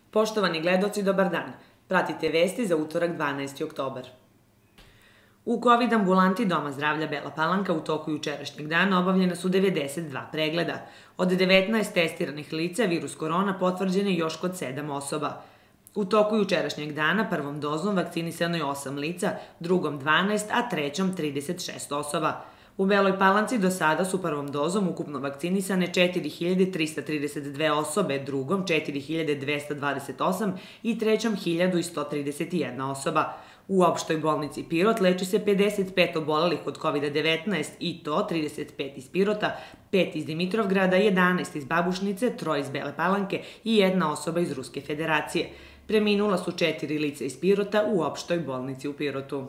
Poštovani gledaoci, dobar dan. Pratite vesti za utorak 12. oktobar. U COVID ambulanti Doma zdravlja Bela Palanka u toku jučerašnjeg dana obavljena su 92 pregleda. Od 19 testiranih lica virus korona potvrđen je još kod 7 osoba. U toku jučerašnjeg dana prvom dozom vakcinisano je 8 lica, drugom 12, a trećom 36 osoba. U Beloj Palanci do sada su prvom dozom ukupno vakcinisane 4.332 osobe, drugom 4.228 i trećom 1.131 osoba. U opštoj bolnici Pirot leči se 55 obolelih od COVID-19 i to 35 iz Pirota, 5 iz Dimitrovgrada, 11 iz Babušnice, 3 iz Bele Palanke i 1 osoba iz Ruske federacije. Preminula su 4 lica iz Pirota u opštoj bolnici u Pirotu.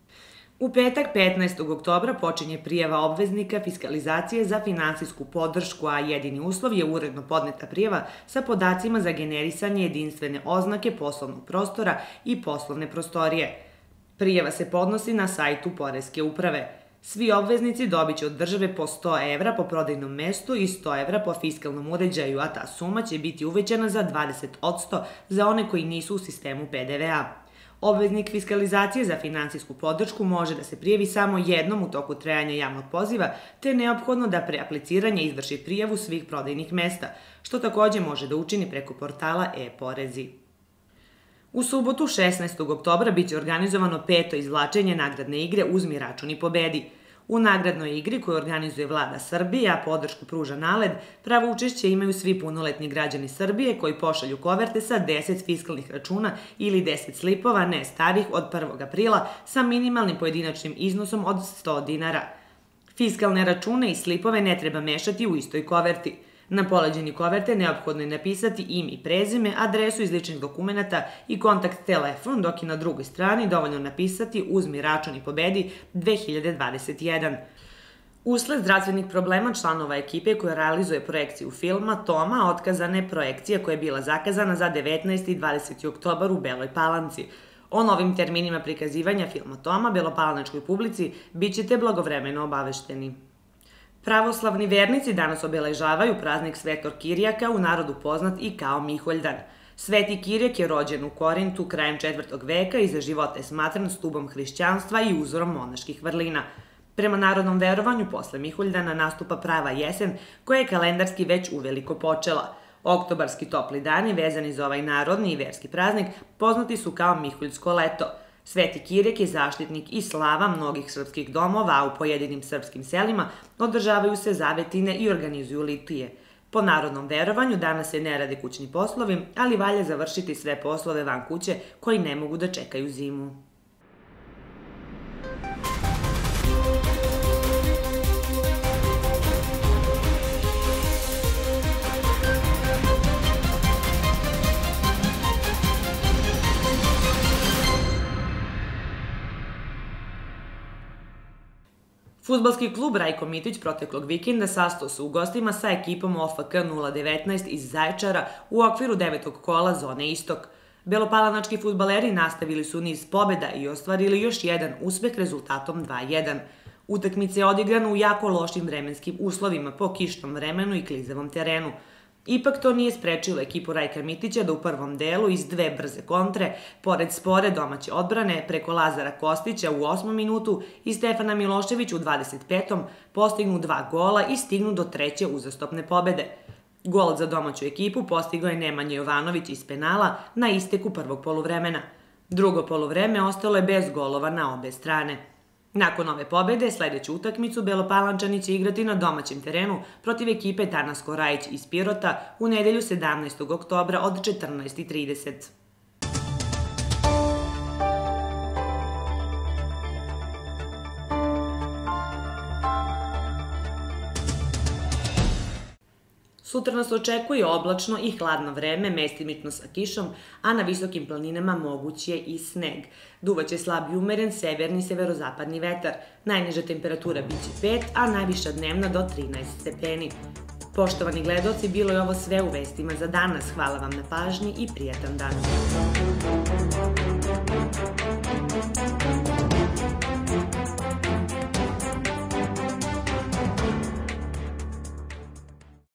U petak 15. oktobra počinje prijava obveznika fiskalizacije za finansijsku podršku, a jedini uslov je uredno podneta prijava sa podacima za generisanje jedinstvene oznake poslovnog prostora i poslovne prostorije. Prijava se podnosi na sajtu Poreske uprave. Svi obveznici dobit će od države po 100 evra po prodajnom mestu i 100 evra po fiskalnom uređaju, a ta suma će biti uvećana za 20% za one koji nisu u sistemu PDV-a. Obveznik fiskalizacije za finansijsku podršku može da se prijavi samo jednom u toku trajanja javnog poziva, te je neophodno da pre apliciranja izvrši prijavu svih prodajnih mesta, što takođe može da učini preko portala e-porezi. U subotu 16. oktobra biće organizovano 5. izvlačenje nagradne igre Uzmi račun i pobedi. U nagradnoj igri koju organizuje Vlada Srbije, a podršku pruža NALED, pravo učešće imaju svi punoletni građani Srbije koji pošalju koverte sa 10 fiskalnih računa ili 10 slipova ne starih od 1. aprila sa minimalnim pojedinačnim iznosom od 100 dinara. Fiskalne račune i slipove ne treba mešati u istoj koverti. Na poleđini koverte neophodno je napisati ime i prezime, adresu iz ličnih dokumenata i kontakt telefon, dok je na drugoj strani dovoljno napisati Uzmi račun i pobedi 2021. Usled zdravstvenih problema članova ekipe koja realizuje projekciju filma Toma, otkazana je projekcija koja je bila zakazana za 19. i 20. oktobar u Beloj Palanci. O novim terminima prikazivanja filma Toma belopalanačkoj publici bit ćete blagovremeno obavešteni. Pravoslavni vernici danas obeležavaju praznik Svetog Kirijaka, u narodu poznat i kao Miholjdan. Sveti Kirijak je rođen u Korintu krajem 4. veka i za života je smatran stubom hrišćanstva i uzorom monaških vrlina. Prema narodnom verovanju, posle Miholjdana nastupa prava jesen, koja je kalendarski već uveliko počela. Oktobarski topli dani, vezani za ovaj narodni i verski praznik, poznati su kao Miholjsko leto. Sveti Kirijak je zaštitnik i slava mnogih srpskih domova, a u pojedinim srpskim selima održavaju se zavetine i organizuju litije. Po narodnom verovanju danas se ne rade kućni poslovi, ali valja završiti sve poslove van kuće koji ne mogu da čekaju zimu. Fudbalski klub Rajko Mitić proteklog vikenda sastao se u gostima sa ekipom OFK 019 iz Zaječara u okviru 9. kola zone Istok. Belopalanački fudbaleri nastavili su niz pobeda i ostvarili još jedan uspeh rezultatom 2:1. Utakmica je odigrana u jako lošim vremenskim uslovima po kišnom vremenu i klizavom terenu. Ipak to nije sprečilo ekipu Rajka Mitića da u prvom delu iz dve brze kontre, pored spore domaće odbrane, preko Lazara Kostića u 8. minutu i Stefana Miloševića u 25. postignu 2 gola i stignu do treće uzastopne pobede. Gol za domaću ekipu postigao je Nemanja Jovanović iz penala na isteku prvog poluvremena. Drugo poluvreme ostalo je bez golova na obe strane. Nakon ove pobede, sledeću utakmicu Belopalančani će igrati na domaćem terenu protiv ekipe Tanasko Rajić iz Pirota u nedelju 17. oktobra od 14:30. Sutra nas očekuje oblačno i hladno vreme, mestimično sa kišom, a na visokim planinama moguć je i sneg. Duvaće slab i umeren severni i severozapadni vetar. Najniža temperatura biće 5, a najviša dnevna do 13 stepeni. Poštovani gledaoci, bilo je ovo sve u vestima za danas. Hvala vam na pažnji i prijatan dan.